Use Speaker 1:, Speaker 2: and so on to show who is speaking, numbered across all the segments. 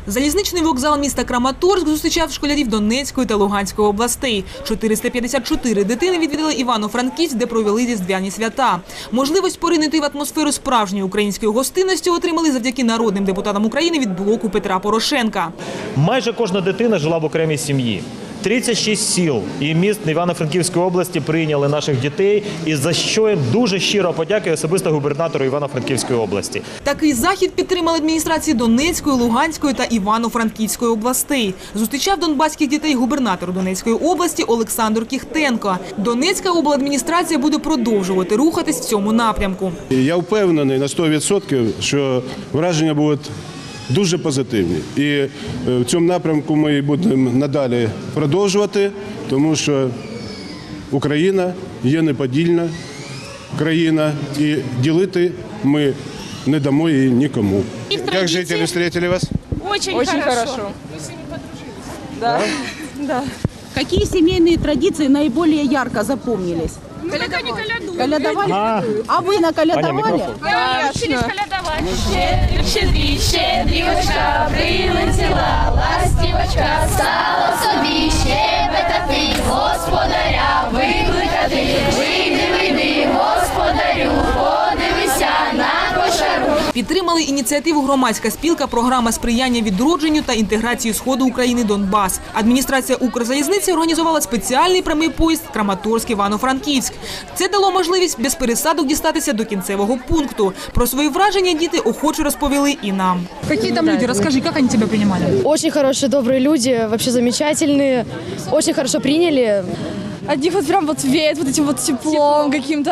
Speaker 1: Залізничний вокзал міста Краматорськ зустрічав школярів Донецької та Луганської областей. 454 дитини відвідали Івано-Франківськ, де провели різдвяні свята. Можливість поринути в атмосферу справжньої української гостинності отримали завдяки народним депутатам України від блоку Петра Порошенка.
Speaker 2: Майже кожна дитина жила в окремій сім'ї. 36 сіл і міст Івано-Франківської області прийняли наших дітей, і за що їм дуже щиро подякую особисто губернатору Івано-Франківської області.
Speaker 1: Такий захід підтримали адміністрації Донецької, Луганської та Івано-Франківської областей. Зустрічав донбаських дітей губернатор Донецької області Олександр Кіхтенко. Донецька обладміністрація буде продовжувати рухатись в цьому напрямку.
Speaker 3: Я впевнений на 100%, що враження будуть дуже позитивні. І в цьому напрямку ми будемо надалі продовжувати, тому що Україна є неподільна країна і ділити ми не дамо її нікому. Як жителі встретили вас?
Speaker 4: Очень хорошо.
Speaker 5: Да? Да. Какие семейные традиции наиболее ярко запомнились? Колядовали? А вы наколядовали?
Speaker 4: Да, учились колядовать. Щедрі, щедрівочка, прилетіла ластівочка, стала собі щебетати, господаря викликати. Вийди, господарю, подивися на кошару.
Speaker 1: Підтримали ініціативу громадська спілка «Програма сприяння відродженню та інтеграції Сходу України Донбас». Адміністрація Укрзалізниці організувала спеціальний прямий поїзд Краматорськ-Івано-Франківськ. Це дало можливість без пересадок дістатися до кінцевого пункту. Про свої враження діти охоче розповіли і нам.
Speaker 6: Какие там люди? Расскажи, как они тебя принимали?
Speaker 7: Очень хорошие, добрые люди, вообще замечательные, очень хорошо приняли.
Speaker 8: От них вот прям вот веет вот этим вот теплом каким-то.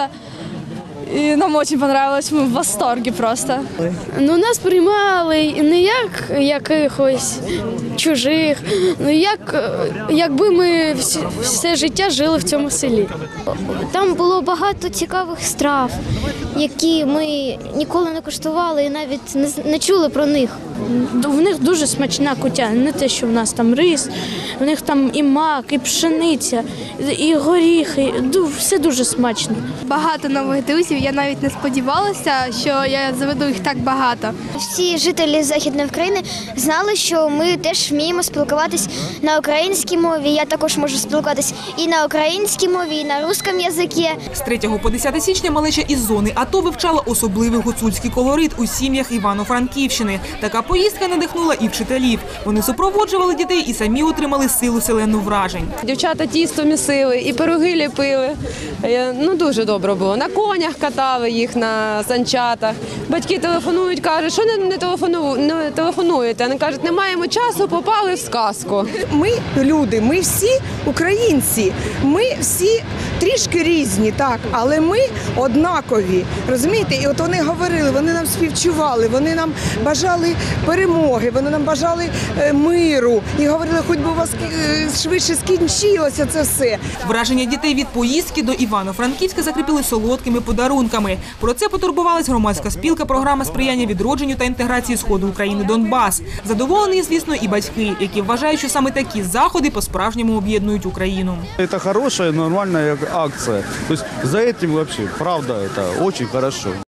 Speaker 8: І нам дуже понравилось, ми в восторгі просто.
Speaker 7: Ну, нас приймали не як якихось чужих, ну якби ми все життя жили в цьому селі.
Speaker 9: Там було багато цікавих страв, які ми ніколи не куштували і навіть не чули про них.
Speaker 7: В них дуже смачна кутя, не те, що в нас там рис, в них там і мак, і пшениця, і горіхи, все дуже смачно.
Speaker 8: Багато нових друзів, я навіть не сподівалася, що я заведу їх так багато.
Speaker 9: Всі жителі Західної України знали, що ми теж вміємо спілкуватись на українській мові. Я також можу спілкуватись і на українській мові, і на русском язикі.
Speaker 1: З 3 по 10 січня малеча із зони АТО вивчала особливий гуцульський колорит у сім'ях Івано-Франківщини. Така поїздка надихнула і вчителів. Вони супроводжували дітей і самі отримали силу селену вражень.
Speaker 5: Дівчата тісто місили і пироги ліпили. Ну, дуже добре було. На конях катали їх, на санчатах. Батьки телефонують, кажуть, що не телефонуєте. Вони кажуть, не маємо часу, попали в сказку.
Speaker 10: Ми люди, ми всі українці, ми всі трішки різні, так, але ми однакові, розумієте? І от вони говорили, вони нам співчували, вони нам бажали перемоги, вони нам бажали миру і говорили, хоч би у вас швидше скінчилося це все.
Speaker 1: Враження дітей від поїздки до Івано-Франківська закріпили солодкими подарунками. Про це потурбувалась громадська спілка «Програма сприяння відродженню та інтеграції Сходу України Донбас». Задоволені, звісно, і батьки, які вважають, що саме такі заходи по-справжньому об'єднують Україну.
Speaker 11: Це хороша, нормальна акція. Тобто за цим, взагалі, правда, це дуже хорошо.